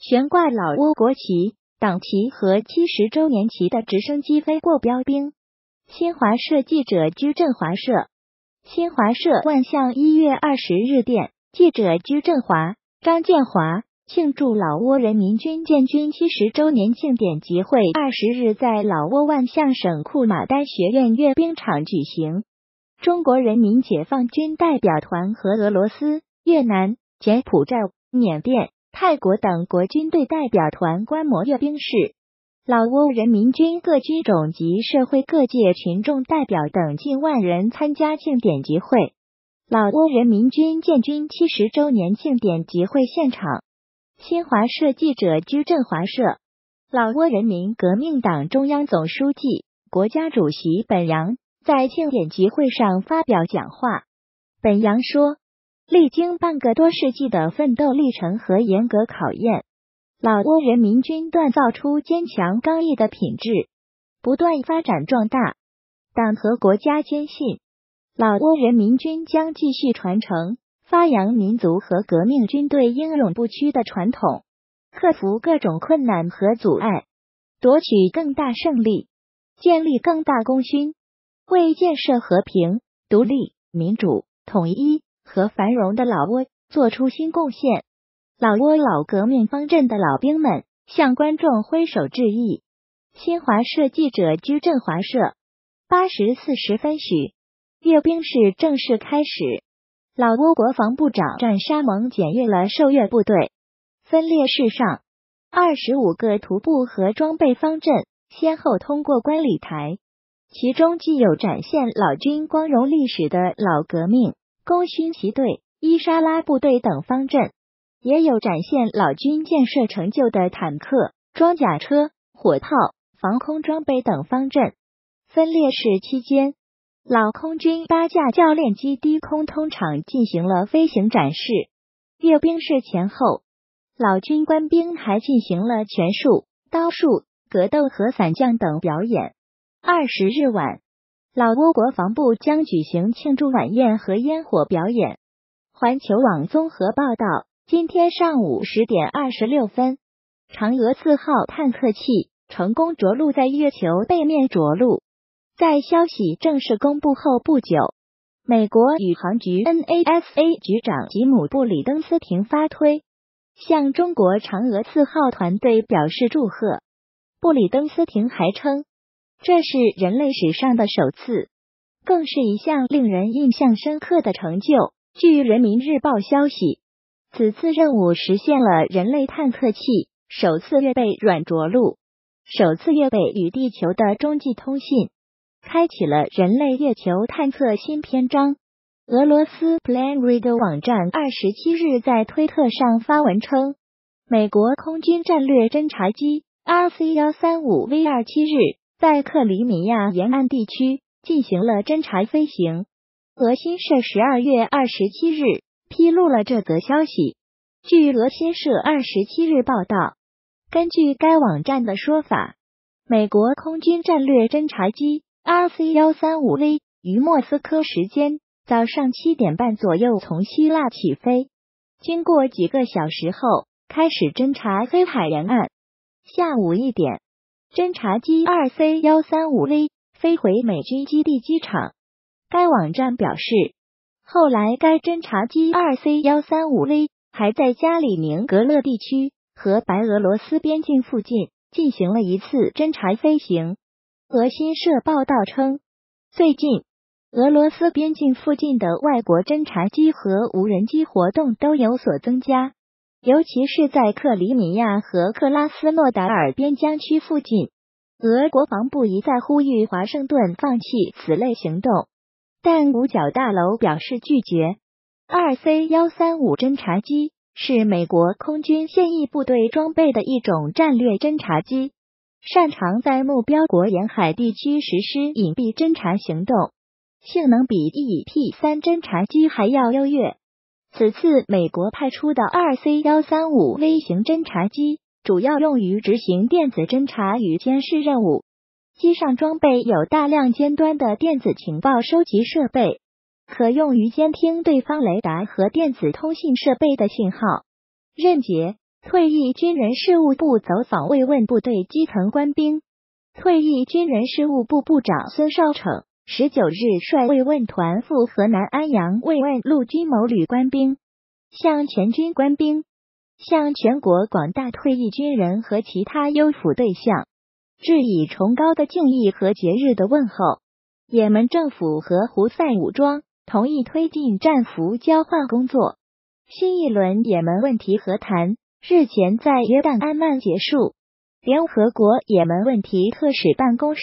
悬挂老挝国旗、党旗和70周年旗的直升机飞过标兵。新华社记者居振华社。新华社万象1月20日电，记者居振华、张建华庆祝老挝人民军建军70周年庆典集会20日在老挝万象省库马丹学院阅兵场举行。中国人民解放军代表团和俄罗斯、越南、柬埔寨、缅甸、泰国等国军队代表团观摩阅兵式。老挝人民军各军种及社会各界群众代表等近万人参加庆典集会。老挝人民军建军70周年庆典集会现场。新华社记者居振华社。老挝人民革命党中央总书记、国家主席本扬在庆典集会上发表讲话。本扬说，历经半个多世纪的奋斗历程和严格考验，老挝人民军锻造出坚强刚毅的品质，不断发展壮大。党和国家坚信，老挝人民军将继续传承、发扬民族和革命军队英勇不屈的传统，克服各种困难和阻碍，夺取更大胜利，建立更大功勋，为建设和平、独立、民主、统一和繁荣的老挝做出新贡献。老挝老革命方阵的老兵们向观众挥手致意。新华社记者居振华社。8时40分许，阅兵式正式开始。老挝国防部长战沙盟检阅了受阅部队。分列式上，25个徒步和装备方阵先后通过观礼台，其中既有展现老军光荣历史的老革命、功勋旗队、伊莎拉部队等方阵，也有展现老军建设成就的坦克、装甲车、火炮、防空装备等方阵。分列式期间，老空军8架教练机低空通场进行了飞行展示。阅兵式前后，老军官兵还进行了拳术、刀术、格斗和伞降等表演。20日晚，老挝国防部将举行庆祝晚宴和烟火表演。环球网综合报道，今天上午10点26分，嫦娥4号探测器成功着陆在月球背面着陆。在消息正式公布后不久，美国宇航局 NASA 局长吉姆·布里登斯廷发推，向中国嫦娥4号团队表示祝贺。布里登斯廷还称，这是人类史上的首次，更是一项令人印象深刻的成就。据人民日报消息，此次任务实现了人类探测器首次月背软着陆，首次月背与地球的中继通信，开启了人类月球探测新篇章。俄罗斯 Planred 网站27日在推特上发文称，美国空军战略侦察机 RC-135V 27日在克里米亚沿岸地区进行了侦察飞行。俄新社12月27日披露了这则消息。据俄新社27日报道，根据该网站的说法，美国空军战略侦察机RC-135V 于莫斯科时间早上7点半左右从希腊起飞，经过几个小时后开始侦察黑海沿岸。下午1点，侦察机 RC-135V 飞回美军基地机场。该网站表示，后来该侦察机 RC-135V 还在加里宁格勒地区和白俄罗斯边境附近进行了一次侦察飞行。俄新社报道称，最近俄罗斯边境附近的外国侦察机和无人机活动都有所增加，尤其是在克里米亚和克拉斯诺达尔边疆区附近。俄国防部一再呼吁华盛顿放弃此类行动，但五角大楼表示拒绝。RC-135侦察机是美国空军现役部队装备的一种战略侦察机，擅长在目标国沿海地区实施隐蔽侦察行动，性能比 EP-3 侦察机还要优越。此次美国派出的 RC-135V 型侦察机主要用于执行电子侦察与监视任务，机上装备有大量尖端的电子情报收集设备，可用于监听对方雷达和电子通信设备的信号、韧结、 退役军人事务部走访慰问部队基层官兵。退役军人事务部部长孙少惩19日率慰问团赴河南安阳慰问陆军某旅官兵，向全军官兵、向全国广大退役军人和其他优抚对象致以崇高的敬意和节日的问候。也门政府和胡塞武装同意推进战俘交换工作。新一轮也门问题和谈日前在约旦安曼结束。联合国也门问题特使办公室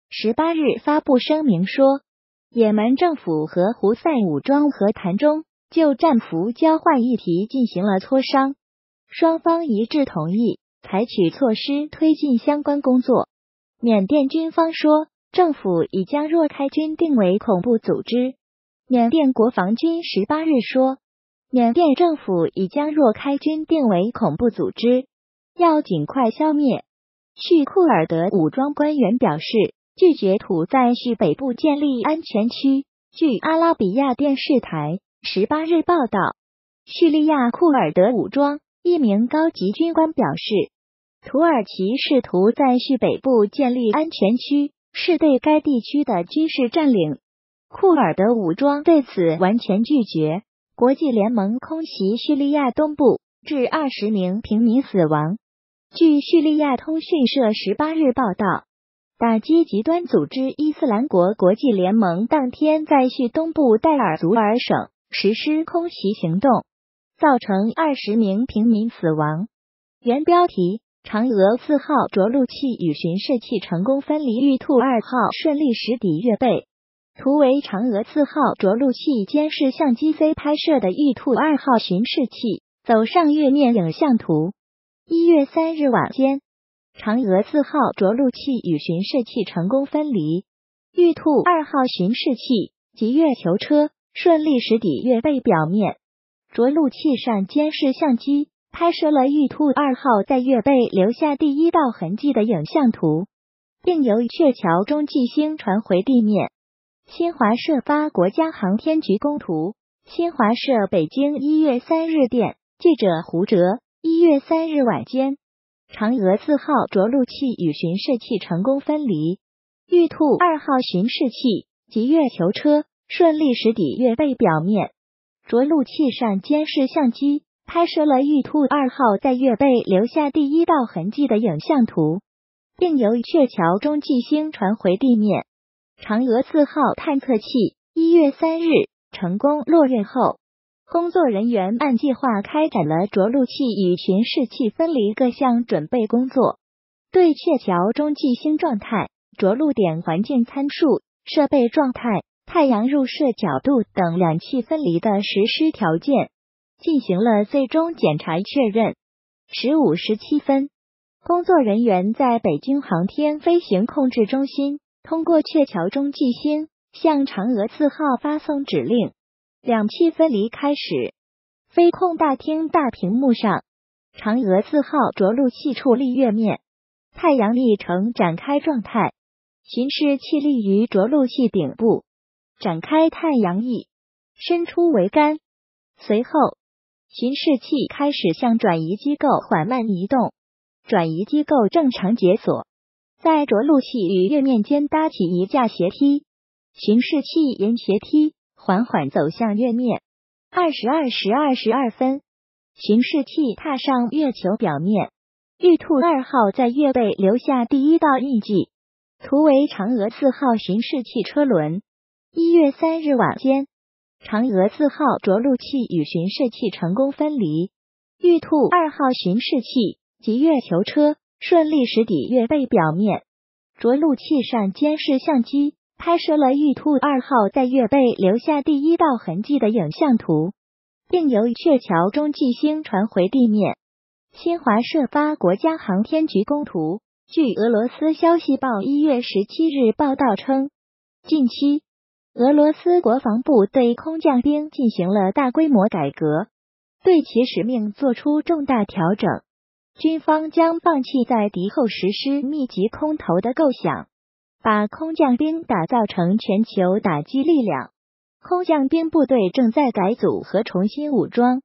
18日发布声明说，也门政府和胡塞武装和谈中就战俘交换议题进行了磋商，双方一致同意采取措施推进相关工作。缅甸军方说，政府已将若开军定为恐怖组织。缅甸国防军18日说，缅甸政府已将若开军定为恐怖组织，要尽快消灭。叙库尔德武装官员表示，拒绝土在叙北部建立安全区。据阿拉比亚电视台18日报道，叙利亚库尔德武装一名高级军官表示，土耳其试图在叙北部建立安全区，是对该地区的军事占领。库尔德武装对此完全拒绝。国际联盟空袭叙利亚东部，致20名平民死亡。据叙利亚通讯社18日报道，打击极端组织伊斯兰国国际联盟当天在叙东部戴尔祖尔省实施空袭行动，造成20名平民死亡。原标题：嫦娥4号着陆器与巡视器成功分离，玉兔2号顺利驶抵月背。图为嫦娥4号着陆器监视相机 C 拍摄的玉兔2号巡视器走上月面影像图。1月3日晚间，嫦娥4号着陆器与巡视器成功分离，玉兔2号巡视器及月球车顺利驶抵月背表面。着陆器上监视相机拍摄了玉兔2号在月背留下第一道痕迹的影像图，并由鹊桥中继星传回地面。新华社发国家航天局公图。新华社北京1月3日电，记者胡哲。1月3日晚间，嫦娥4号着陆器与巡视器成功分离，玉兔2号巡视器及月球车顺利驶抵月背表面。着陆器上监视相机拍摄了玉兔2号在月背留下第一道痕迹的影像图，并由鹊桥中继星传回地面。嫦娥4号探测器1月3日成功落月后，工作人员按计划开展了着陆器与巡视器分离各项准备工作，对鹊桥中继星状态、着陆点环境参数、设备状态、太阳入射角度等两器分离的实施条件进行了最终检查确认。15时7分，工作人员在北京航天飞行控制中心通过鹊桥中继星向嫦娥4号发送指令，两器分离开始。飞控大厅大屏幕上，嫦娥4号着陆器处立月面，太阳力呈展开状态，巡视器立于着陆器顶部，展开太阳翼，伸出桅杆。随后，巡视器开始向转移机构缓慢移动，转移机构正常解锁，在着陆器与月面间搭起一架斜梯，巡视器沿斜梯缓缓走向月面。22时22分，巡视器踏上月球表面，玉兔2号在月背留下第一道印记。图为嫦娥4号巡视器车轮。1月3日晚间，嫦娥4号着陆器与巡视器成功分离，玉兔2号巡视器及月球车顺利驶抵月背表面。着陆器上监视相机拍摄了玉兔2号在月背留下第一道痕迹的影像图，并由鹊桥中继星传回地面。新华社发国家航天局公图。据俄罗斯消息报1月17日报道称，近期俄罗斯国防部对空降兵进行了大规模改革，对其使命做出重大调整。军方将放弃在敌后实施密集空投的构想，把空降兵打造成全球打击力量。空降兵部队正在改组和重新武装，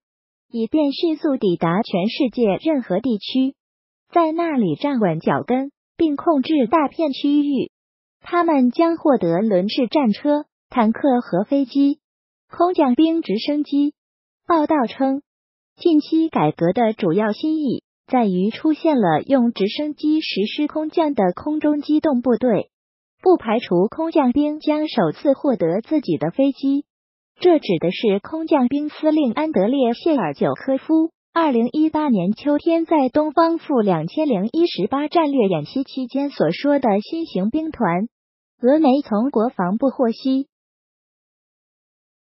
以便迅速抵达全世界任何地区，在那里站稳脚跟，并控制大片区域。他们将获得轮式战车、坦克和飞机、空降兵直升机。报道称，近期改革的主要新意在于出现了用直升机实施空降的空中机动部队，不排除空降兵将首次获得自己的飞机。这指的是空降兵司令安德烈·谢尔久科夫2018年秋天在东方负2018战略演习期间所说的新型兵团。俄媒从国防部获悉，